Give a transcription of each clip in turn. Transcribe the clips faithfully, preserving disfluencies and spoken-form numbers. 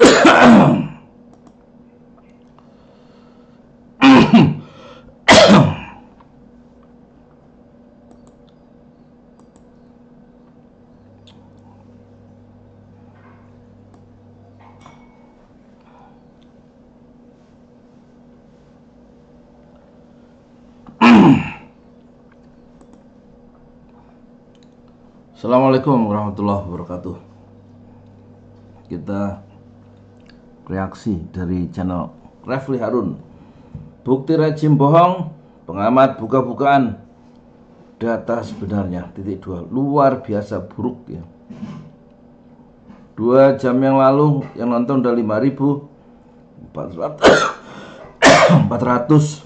Assalamualaikum warahmatullahi wabarakatuh. Kita reaksi dari channel Refli Harun. Bukti rejim bohong, pengamat buka-bukaan data sebenarnya. Titik dua, luar biasa buruk ya. Dua jam yang lalu yang nonton udah lima ribu empat ratus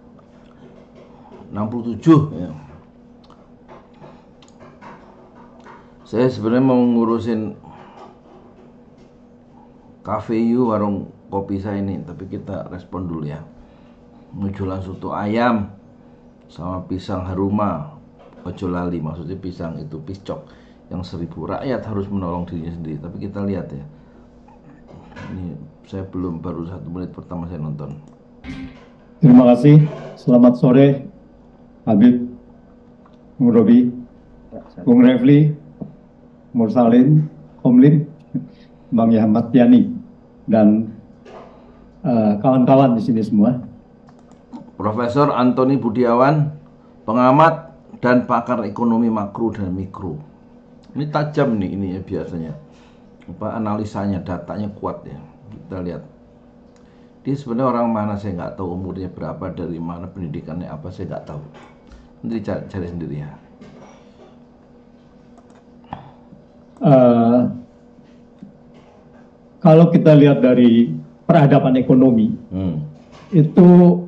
enam puluh tujuh ya. Saya sebenarnya mau ngurusin Cafe You, warung kopi saya ini, tapi kita respon dulu ya. Jualan soto ayam sama pisang haruma, ojo lali, maksudnya pisang itu piscok yang seribu. Rakyat harus menolong dirinya sendiri. Tapi kita lihat ya. Ini saya belum, baru satu menit pertama saya nonton. Terima kasih. Selamat sore, Habib, Bung Robi, Bung Refli, Mursalin, Komlin, Bang Yahmat Yani, dan kawan-kawan uh, di sini semua. Profesor Antoni Budiawan, pengamat dan pakar ekonomi makro dan mikro. Ini tajam nih ini ya biasanya. Apa analisanya, datanya kuat ya. Kita lihat. Dia sebenarnya orang mana saya nggak tahu, umurnya berapa, dari mana, pendidikannya apa saya nggak tahu. Nanti cari, cari sendiri ya. Uh, kalau kita lihat dari peradaban ekonomi, hmm. itu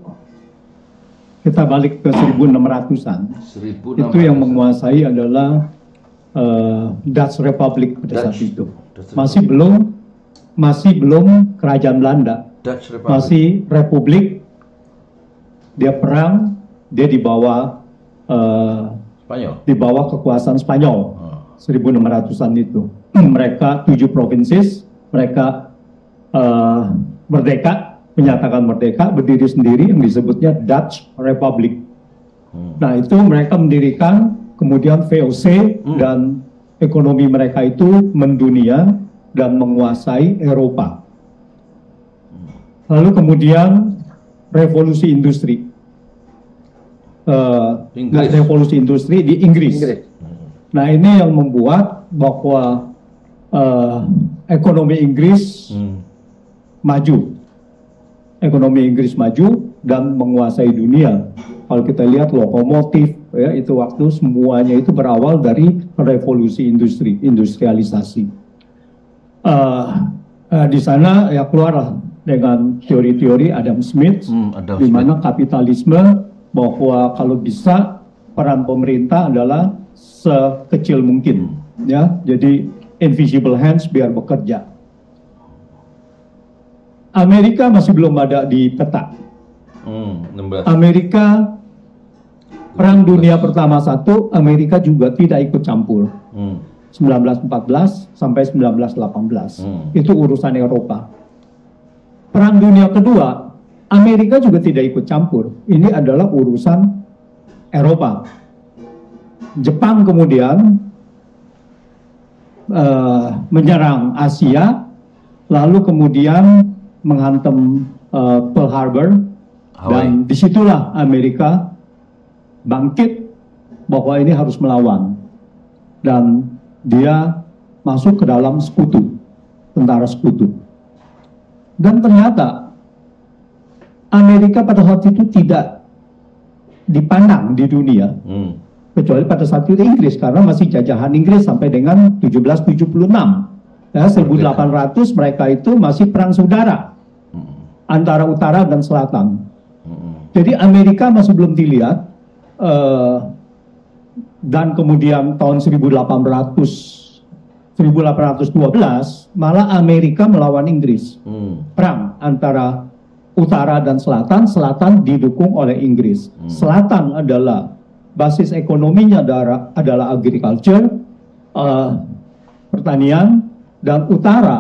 kita balik ke seribu enam ratusan, itu yang menguasai adalah uh, Dutch Republic pada Dutch, saat itu. Dutch masih Republic. belum masih belum kerajaan Belanda, Republic. Masih republik. Dia perang, dia di bawah uh, Spanyol, di bawah kekuasaan Spanyol. seribu enam ratusan itu. Mereka tujuh provinsi, mereka uh, merdeka, menyatakan merdeka, berdiri sendiri yang disebutnya Dutch Republic. Hmm. Nah itu mereka mendirikan, kemudian V O C, hmm. dan ekonomi mereka itu mendunia dan menguasai Eropa. Lalu kemudian revolusi industri. Uh, revolusi industri di Inggris. Inggris. Nah ini yang membuat bahwa uh, ekonomi Inggris hmm. maju, ekonomi Inggris maju dan menguasai dunia. Kalau kita lihat lokomotif, ya itu waktu semuanya itu berawal dari revolusi industri, industrialisasi. Uh, uh, di sana ya keluarlah dengan teori-teori Adam Smith, hmm, Adam di mana Smith. Kapitalisme bahwa kalau bisa peran pemerintah adalah sekecil mungkin, ya. Jadi invisible hands biar bekerja. Amerika masih belum ada di peta. Hmm, Amerika Perang Dunia Pertama satu, Amerika juga tidak ikut campur. Hmm. seribu sembilan ratus empat belas sampai seribu sembilan ratus delapan belas. Hmm. Itu urusan Eropa. Perang Dunia Kedua, Amerika juga tidak ikut campur. Ini adalah urusan Eropa. Jepang kemudian uh, menyerang Asia, lalu kemudian menghantam uh, Pearl Harbor, Hawaii. Dan disitulah Amerika bangkit bahwa ini harus melawan, dan dia masuk ke dalam sekutu, tentara sekutu. Dan ternyata Amerika pada saat itu tidak dipandang di dunia. Hmm. Kecuali pada saat itu Inggris, karena masih jajahan Inggris sampai dengan tujuh belas tujuh puluh enam. Ya, seribu delapan ratus mereka itu masih perang saudara hmm. antara utara dan selatan. Hmm. Jadi Amerika masih belum dilihat, uh, dan kemudian tahun seribu delapan ratus seribu delapan ratus dua belas malah Amerika melawan Inggris. Hmm. Perang antara utara dan selatan, selatan didukung oleh Inggris. Hmm. Selatan adalah basis ekonominya adalah, adalah agriculture, uh, pertanian, dan utara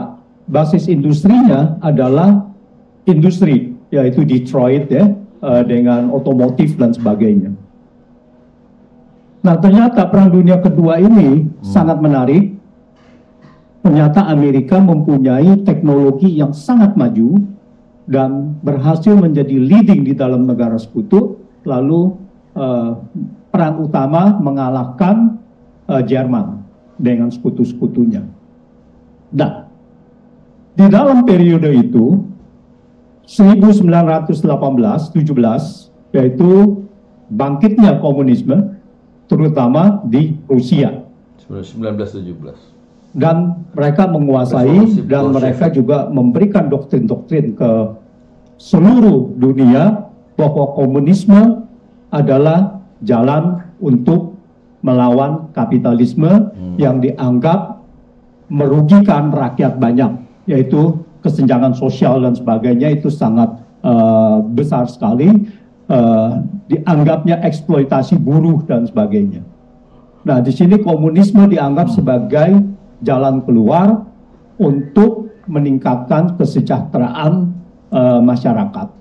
basis industrinya adalah industri, yaitu Detroit ya, uh, dengan otomotif dan sebagainya. Nah, ternyata Perang Dunia Kedua ini hmm. sangat menarik. Ternyata Amerika mempunyai teknologi yang sangat maju dan berhasil menjadi leading di dalam negara sekutu, lalu uh, perang utama mengalahkan uh, Jerman dengan sekutu-sekutunya. Nah, di dalam periode itu, seribu sembilan ratus delapan belas tujuh belas, yaitu bangkitnya komunisme, terutama di Rusia. seribu sembilan ratus tujuh belas. Dan mereka menguasai dan mereka juga memberikan doktrin-doktrin ke seluruh dunia bahwa komunisme adalah jalan untuk melawan kapitalisme hmm. yang dianggap merugikan rakyat banyak, yaitu kesenjangan sosial dan sebagainya itu sangat uh, besar sekali, uh, dianggapnya eksploitasi buruh dan sebagainya. Nah, di sini komunisme dianggap sebagai jalan keluar untuk meningkatkan kesejahteraan uh, masyarakat.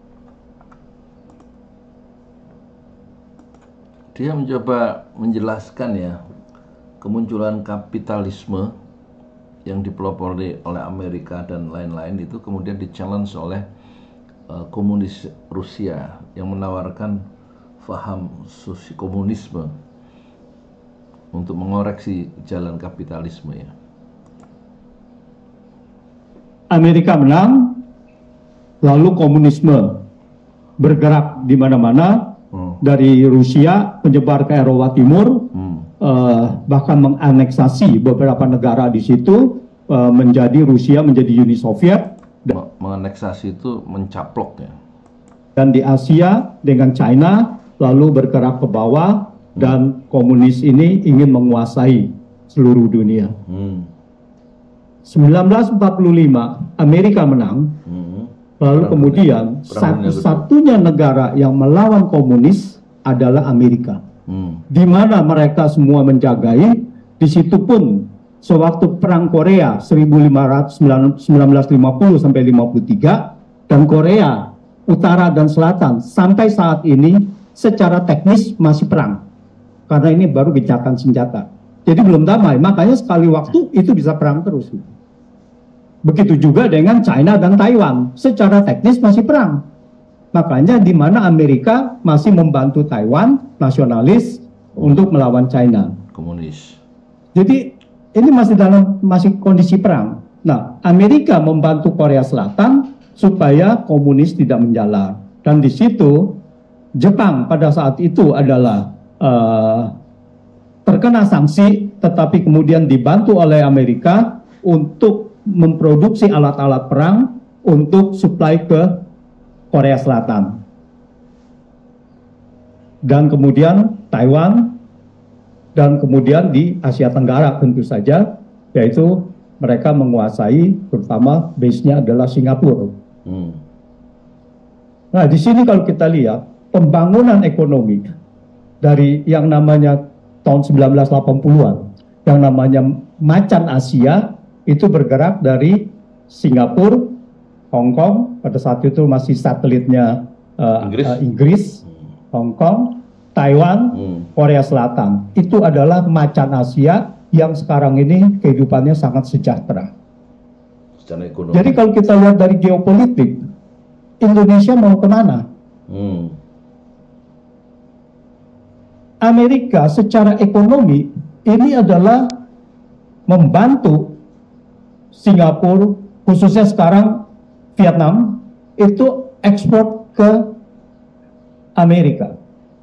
Dia mencoba menjelaskan ya kemunculan kapitalisme yang dipelopori oleh Amerika dan lain-lain itu kemudian di-challenge oleh uh, komunis Rusia yang menawarkan faham sosial komunisme untuk mengoreksi jalan kapitalisme ya. Amerika menang, lalu komunisme bergerak di mana-mana, hmm. dari Rusia menyebar ke Eropa Timur, hmm. uh, bahkan menganeksasi beberapa negara di situ, uh, menjadi Rusia menjadi Uni Soviet. Menganeksasi itu mencaplok ya. Dan di Asia dengan China lalu bergerak ke bawah. Dan komunis ini ingin menguasai seluruh dunia. Hmm. seribu sembilan ratus empat puluh lima Amerika menang, hmm. lalu perang kemudian satu-satunya negara yang melawan komunis adalah Amerika. Hmm. Di mana mereka semua menjagai, di situ pun sewaktu perang Korea seribu sembilan ratus lima puluh sampai lima puluh tiga dan Korea Utara dan Selatan sampai saat ini secara teknis masih perang. Karena ini baru gencatan senjata. Jadi belum damai, makanya sekali waktu itu bisa perang terus. Begitu juga dengan China dan Taiwan, secara teknis masih perang. Makanya di mana Amerika masih membantu Taiwan, nasionalis, untuk melawan China. Komunis. Jadi ini masih dalam masih kondisi perang. Nah, Amerika membantu Korea Selatan supaya komunis tidak menjalar. Dan di situ Jepang pada saat itu adalah Uh, terkena sanksi, tetapi kemudian dibantu oleh Amerika untuk memproduksi alat-alat perang untuk suplai ke Korea Selatan. Dan kemudian Taiwan, dan kemudian di Asia Tenggara tentu saja, yaitu mereka menguasai, terutama base-nya adalah Singapura. Hmm. Nah, di sini kalau kita lihat pembangunan ekonomi dari yang namanya tahun sembilan belas delapan puluhan, yang namanya macan Asia, itu bergerak dari Singapura, Hong Kong, pada saat itu masih satelitnya uh, Inggris, uh, Inggris hmm. Hong Kong, Taiwan, hmm. Korea Selatan. Itu adalah macan Asia yang sekarang ini kehidupannya sangat sejahtera. Jadi kalau kita lihat dari geopolitik, Indonesia mau kemana? Hmm. Amerika secara ekonomi ini adalah membantu Singapura, khususnya sekarang Vietnam, itu ekspor ke Amerika.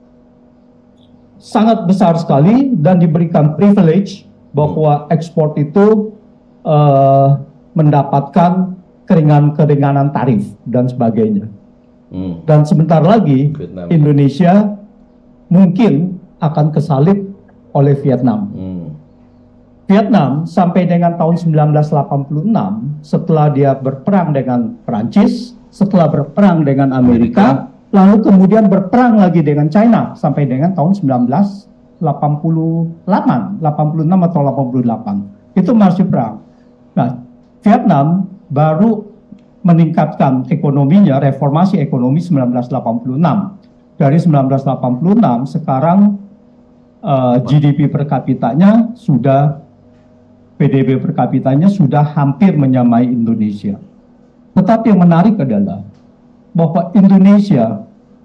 Sangat besar sekali dan diberikan privilege bahwa ekspor itu uh, mendapatkan keringan-keringanan tarif dan sebagainya. Hmm. Dan sebentar lagi Vietnam. Indonesia mungkin akan kesalip oleh Vietnam. Hmm. Vietnam sampai dengan tahun sembilan belas delapan puluh enam, setelah dia berperang dengan Perancis, setelah berperang dengan Amerika, Amerika, lalu kemudian berperang lagi dengan China sampai dengan tahun sembilan belas delapan puluh delapan, delapan puluh enam atau delapan puluh delapan. Itu masih perang. Nah, Vietnam baru meningkatkan ekonominya, reformasi ekonomi seribu sembilan ratus delapan puluh enam. Dari seribu sembilan ratus delapan puluh enam sekarang uh, G D P per kapitanya sudah, P D B per kapitanya sudah hampir menyamai Indonesia. Tetapi yang menarik adalah bahwa Indonesia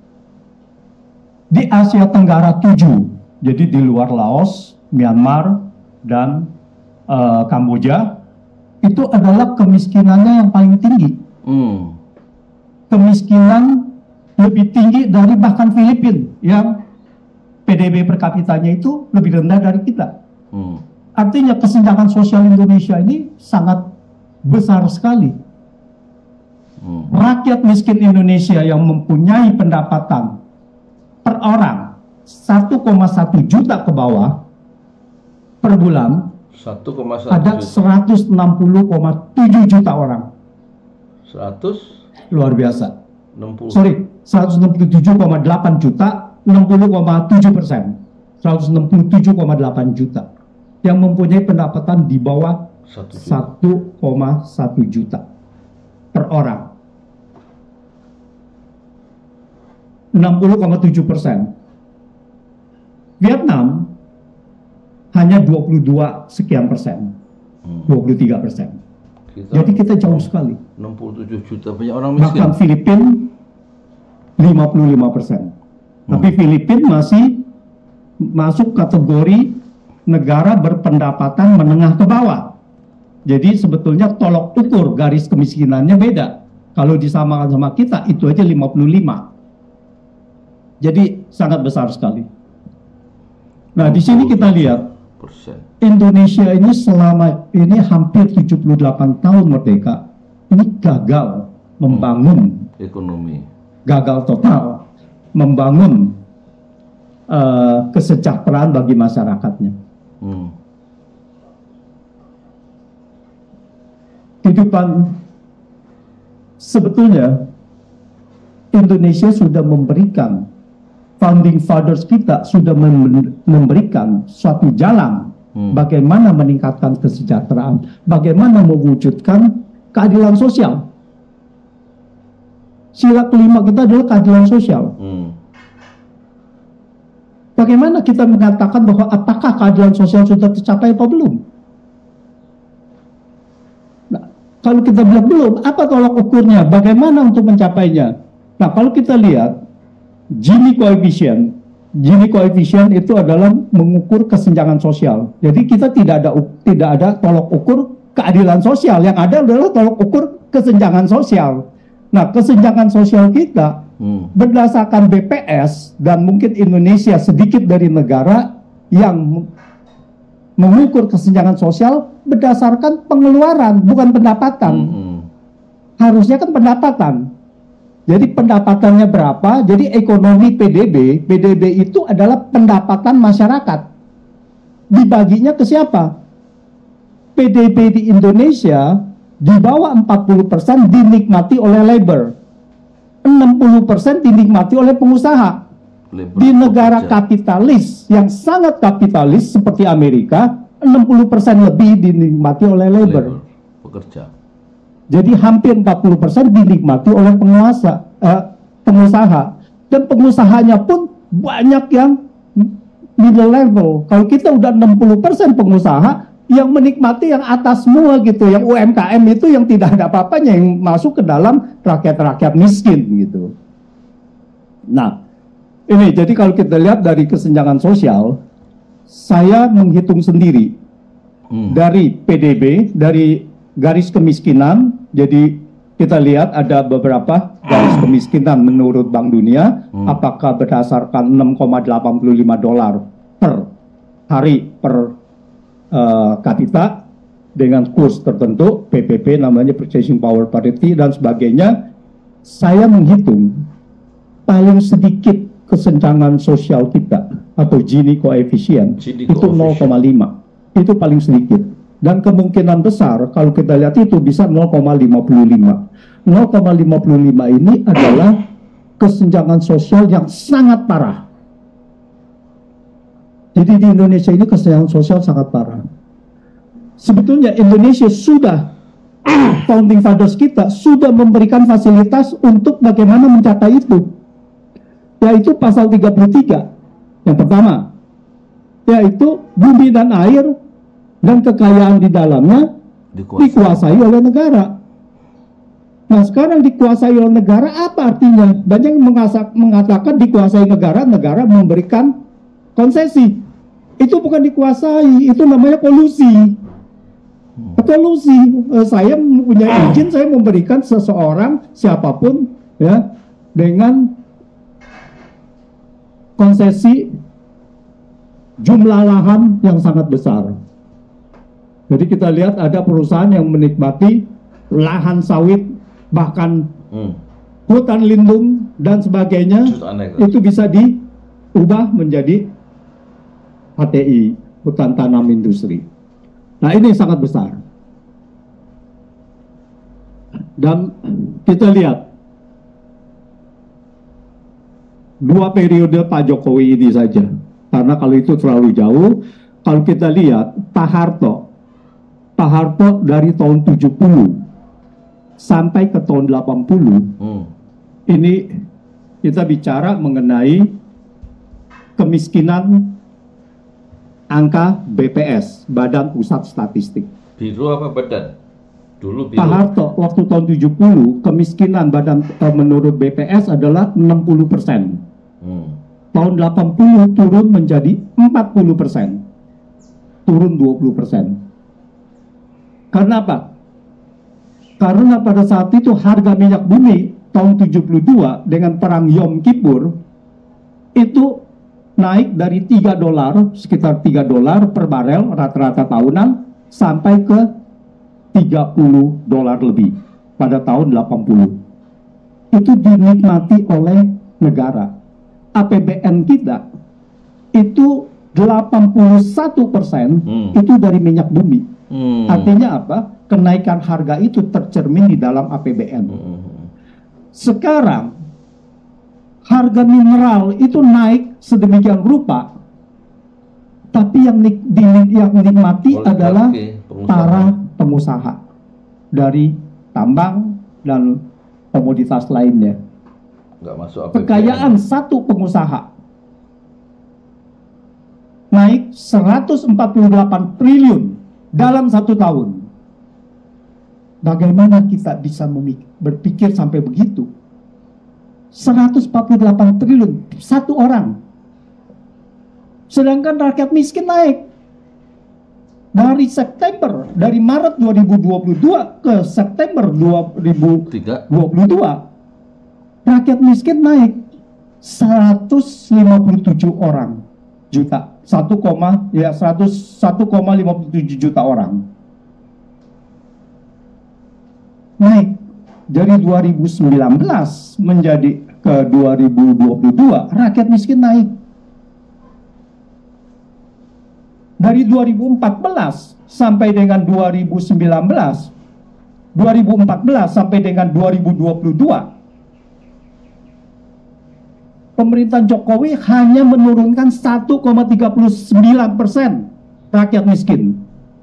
di Asia Tenggara tujuh, jadi di luar Laos, Myanmar, dan uh, Kamboja, itu adalah kemiskinannya yang paling tinggi. Hmm. Kemiskinan lebih tinggi dari bahkan Filipina yang P D B per kapitanya itu lebih rendah dari kita. Hmm. Artinya kesenjangan sosial Indonesia ini sangat besar sekali. Hmm. Rakyat miskin Indonesia yang mempunyai pendapatan per orang satu koma satu juta ke bawah per bulan, satu koma satu ada seratus enam puluh koma tujuh juta orang. seratus Luar biasa. enam puluh. Sorry, seratus enam puluh tujuh koma delapan juta, enam puluh koma tujuh persen. seratus enam puluh tujuh koma delapan juta yang mempunyai pendapatan di bawah satu koma satu juta per orang. enam puluh koma tujuh persen. Vietnam hanya dua puluh dua sekian persen. dua puluh tiga persen. Kita, Jadi kita jauh sekali. enam puluh tujuh juta banyak orang miskin. Bahkan Filipina lima puluh lima persen. Hmm. Tapi Filipina masih masuk kategori negara berpendapatan menengah ke bawah. Jadi sebetulnya tolok ukur garis kemiskinannya beda. Kalau disamakan sama kita itu aja lima puluh lima. Jadi sangat besar sekali. Nah, di sini kita lihat Indonesia ini selama ini hampir tujuh puluh delapan tahun merdeka, ini gagal membangun ekonomi, gagal total membangun uh, kesejahteraan bagi masyarakatnya. Hmm. Kehidupan sebetulnya Indonesia sudah memberikan, founding fathers kita sudah memberikan suatu jalan hmm. bagaimana meningkatkan kesejahteraan, bagaimana mewujudkan keadilan sosial. Sila kelima kita adalah keadilan sosial. Hmm. Bagaimana kita mengatakan bahwa apakah keadilan sosial sudah tercapai atau belum? Nah, kalau kita bilang belum, apa tolak ukurnya? Bagaimana untuk mencapainya? Nah, kalau kita lihat Gini coefficient, Gini coefficient itu adalah mengukur kesenjangan sosial. Jadi kita tidak ada tidak ada tolok ukur keadilan sosial, yang ada adalah tolok ukur kesenjangan sosial. Nah, kesenjangan sosial kita hmm. berdasarkan B P S dan mungkin Indonesia sedikit dari negara yang mengukur kesenjangan sosial berdasarkan pengeluaran, bukan pendapatan. Hmm. Harusnya kan pendapatan. Jadi pendapatannya berapa? Jadi ekonomi P D B, P D B itu adalah pendapatan masyarakat. Dibaginya ke siapa? P D B di Indonesia di bawah empat puluh persen dinikmati oleh labor. enam puluh persen dinikmati oleh pengusaha. Labor di negara pekerja. Kapitalis yang sangat kapitalis seperti Amerika, enam puluh persen lebih dinikmati oleh labor. Labor pekerja. Jadi hampir empat puluh persen dinikmati oleh penguasa, eh, pengusaha. Dan pengusahanya pun banyak yang middle level. Kalau kita udah enam puluh persen pengusaha, yang menikmati yang atas semua gitu. Yang U M K M itu yang tidak ada apa-apanya, yang masuk ke dalam rakyat-rakyat miskin gitu. Nah, ini jadi kalau kita lihat dari kesenjangan sosial, saya menghitung sendiri. Hmm. Dari P D B, dari garis kemiskinan, jadi kita lihat ada beberapa garis kemiskinan menurut Bank Dunia, hmm. apakah berdasarkan enam koma delapan lima dolar per hari per uh, kapita dengan kurs tertentu, P P P namanya Purchasing Power Parity dan sebagainya. Saya menghitung paling sedikit kesenjangan sosial kita atau Gini coefficient itu nol koma lima, itu paling sedikit. Dan kemungkinan besar kalau kita lihat itu bisa nol koma lima lima. nol koma lima lima ini adalah kesenjangan sosial yang sangat parah. Jadi di Indonesia ini kesenjangan sosial sangat parah. Sebetulnya Indonesia sudah founding fathers kita sudah memberikan fasilitas untuk bagaimana mencapai itu, yaitu pasal tiga puluh tiga. Yang pertama, yaitu bumi dan air dan kekayaan di dalamnya dikuasai, dikuasai oleh negara. Nah, sekarang dikuasai oleh negara apa artinya? Banyak yang mengatakan dikuasai negara, negara memberikan konsesi. Itu bukan dikuasai, itu namanya kolusi. Kolusi, saya punya izin, saya memberikan seseorang, siapapun, ya, dengan konsesi jumlah lahan yang sangat besar. Jadi kita lihat ada perusahaan yang menikmati lahan sawit, bahkan hmm. hutan lindung dan sebagainya, itu bisa diubah menjadi H T I, hutan tanam industri. Nah, ini sangat besar. Dan kita lihat dua periode Pak Jokowi ini saja, karena kalau itu terlalu jauh. Kalau kita lihat Pak Harto, Pak Harto dari tahun tujuh puluh sampai ke tahun delapan puluh, hmm. ini kita bicara mengenai kemiskinan angka B P S, Badan Pusat Statistik. Biru apa badan? Dulu biru. Pak Harto waktu tahun tujuh puluh, kemiskinan badan eh, menurut B P S adalah enam puluh persen. Hmm. Tahun delapan puluh turun menjadi empat puluh persen. Turun dua puluh persen. Karena apa? Karena pada saat itu harga minyak bumi tahun tujuh puluh dua dengan perang Yom Kippur itu naik dari tiga dolar, sekitar tiga dolar per barel rata-rata tahunan sampai ke tiga puluh dolar lebih pada tahun delapan puluh. Itu dinikmati oleh negara. A P B N kita itu delapan puluh satu persen hmm. itu dari minyak bumi. Hmm. Artinya apa? Kenaikan harga itu tercermin di dalam A P B N. Hmm. Sekarang harga mineral itu naik sedemikian rupa, tapi yang, nik, di, yang dinikmati Boleh adalah pengusaha. para pengusaha dari tambang dan komoditas lainnya. Nggak masuk A P B N. Kekayaan satu pengusaha naik seratus empat puluh delapan triliun dalam satu tahun. Bagaimana kita bisa berpikir sampai begitu? seratus empat puluh delapan triliun satu orang. Sedangkan rakyat miskin naik dari September, dari Maret dua ribu dua puluh dua ke September dua ribu dua puluh dua, rakyat miskin naik seratus lima puluh tujuh orang juta, satu, ya seratus satu koma lima puluh tujuh juta orang. Naik dari dua ribu sembilan belas menjadi ke dua ribu dua puluh dua, rakyat miskin naik. Dari dua ribu empat belas sampai dengan dua ribu sembilan belas, dua ribu empat belas sampai dengan dua ribu dua puluh dua, pemerintahan Jokowi hanya menurunkan satu koma tiga puluh sembilan persen rakyat miskin.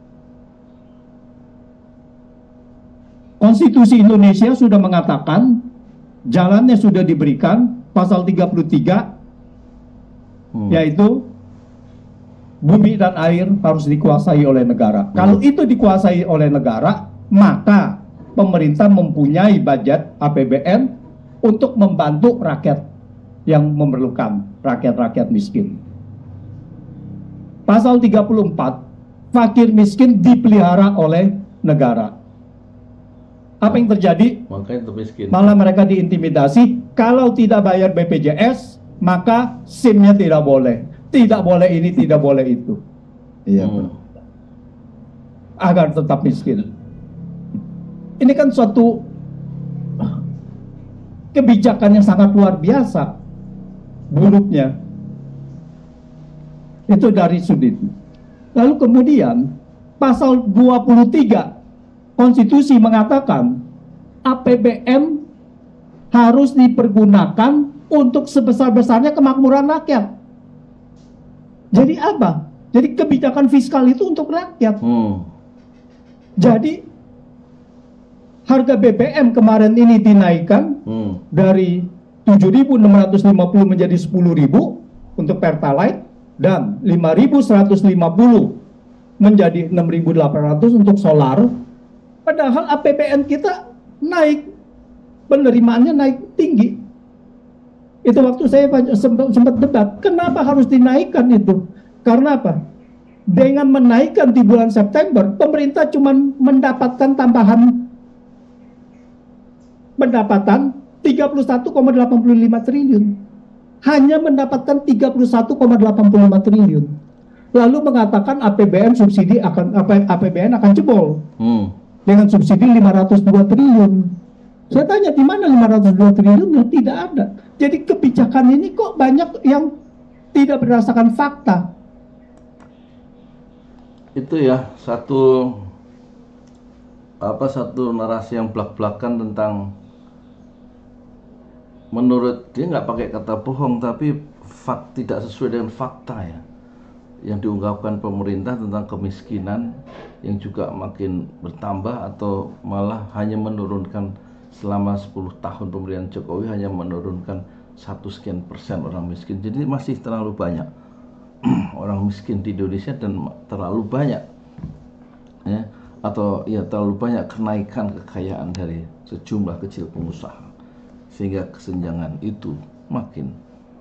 Konstitusi Indonesia sudah mengatakan, jalannya sudah diberikan, pasal tiga puluh tiga, hmm. yaitu bumi dan air harus dikuasai oleh negara. Hmm. Kalau itu dikuasai oleh negara, maka pemerintah mempunyai budget A P B N untuk membantu rakyat yang memerlukan, rakyat-rakyat miskin. Pasal tiga puluh empat, fakir miskin dipelihara oleh negara. Apa yang terjadi? Malah mereka diintimidasi. Kalau tidak bayar B P J S, maka SIM-nya tidak boleh. Tidak boleh ini, tidak boleh itu. Iya, hmm. agar tetap miskin. Ini kan suatu kebijakan yang sangat luar biasa buruknya. Itu dari sudut. Lalu kemudian pasal dua puluh tiga Konstitusi mengatakan A P B N harus dipergunakan untuk sebesar-besarnya kemakmuran rakyat. Jadi apa? Jadi kebijakan fiskal itu untuk rakyat. Hmm. Jadi harga B B M kemarin ini dinaikkan hmm. dari tujuh ribu enam ratus lima puluh menjadi sepuluh ribu untuk Pertalite dan lima ribu seratus lima puluh menjadi enam ribu delapan ratus untuk solar, padahal A P B N kita naik, penerimaannya naik tinggi. Itu waktu saya sempat, sempat debat, kenapa harus dinaikkan itu? Karena apa? Dengan menaikkan di bulan September, pemerintah cuma mendapatkan tambahan pendapatan tiga puluh satu koma delapan lima triliun. Hanya mendapatkan tiga puluh satu koma delapan lima triliun. Lalu mengatakan A P B N subsidi akan A P B N akan jebol. Hmm. Dengan subsidi lima ratus dua triliun. Saya tanya di mana lima ratus dua triliunnya? Tidak ada. Jadi kebijakan ini kok banyak yang tidak berdasarkan fakta. Itu ya satu apa satu narasi yang belak-belakan tentang, menurut dia nggak pakai kata bohong, tapi fak, tidak sesuai dengan fakta ya, yang diungkapkan pemerintah tentang kemiskinan yang juga makin bertambah atau malah hanya menurunkan selama sepuluh tahun pemerintahan Jokowi, hanya menurunkan satu sekian persen orang miskin. Jadi masih terlalu banyak orang miskin di Indonesia dan terlalu banyak ya, atau ya terlalu banyak kenaikan kekayaan dari sejumlah kecil pengusaha, sehingga kesenjangan itu makin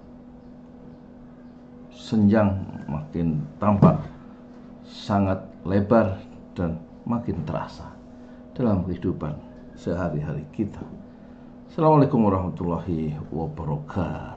senjang, makin tampak sangat lebar dan makin terasa dalam kehidupan sehari-hari kita. Assalamualaikum warahmatullahi wabarakatuh.